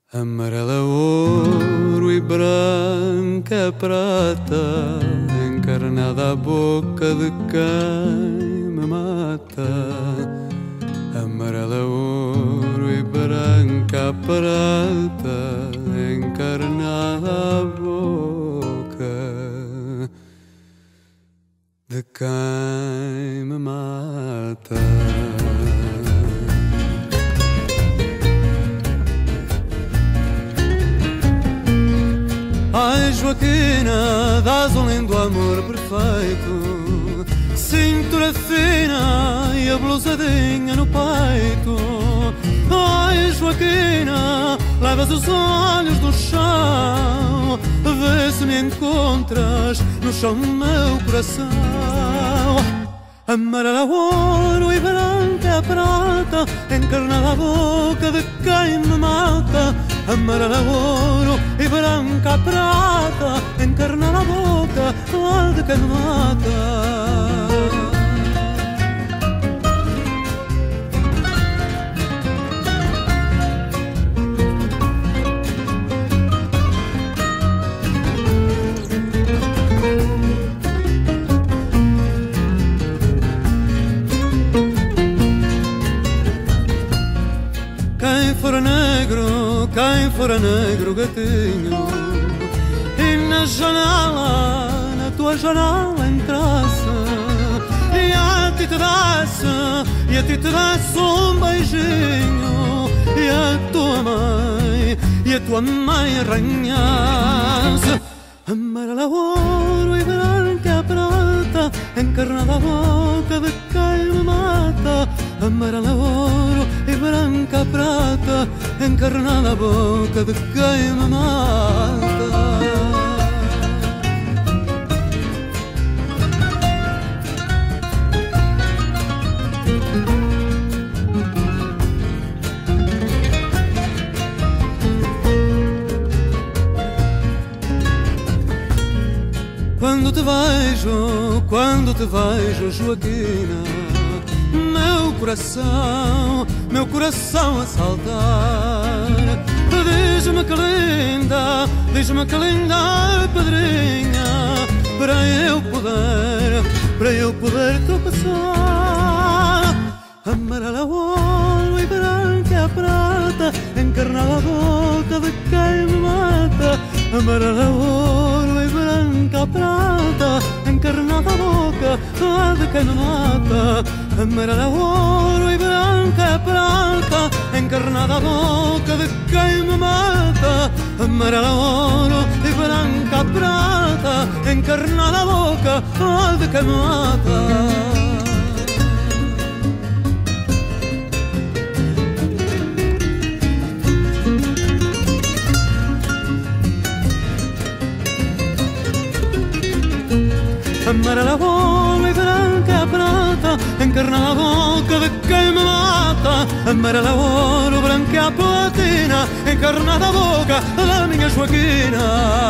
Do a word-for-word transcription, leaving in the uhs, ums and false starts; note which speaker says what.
Speaker 1: Amarela ouro e branca prata, encarnada a boca de quem me mata. Amarela ouro e branca prata, encarnada a boca de quem me mata. Ai, Joaquina, dás um lindo amor perfeito, cintura fina e a blusadinha no peito. Ai, Joaquina, levas os olhos no chão, vê se me encontras no chão do meu coração. Amarela ouro e branca prata, encarnada a boca de quem me mata. Amarela ouro e branca prata, encarnada a boca de quem me mata. Quem for negro, quem for negro gatinho, e na janela, na tua janela entrasse, e a ti te desse, e a ti te desse um beijinho, e a tua mãe, e a tua mãe arranhasse. Amarela ouro e branca prata, encarnada a boca de quem me mata. Amarela ouro e branca prata, encarnada a boca de quem me mata. Quando te vejo, quando te vejo, Joaquina, meu coração, meu coração a saltar. Diz-me que linda, diz-me que linda pedrinha, para eu poder, para eu poder tropeçar. Amarela ouro e branca prata, encarnada a boca de quem me mata. Amarela ouro e branca prata, encarnada a boca de quem me mata. Amarela ouro e branca prata, encarnada a boca de quem me mata. Amarela ouro e branca prata, encarnada a boca de quem me mata. Amarela ouro e branca prata, encarnada a boca de quem me mata. Amarela ouro, branca platina, encarnada a boca da minha Joaquina.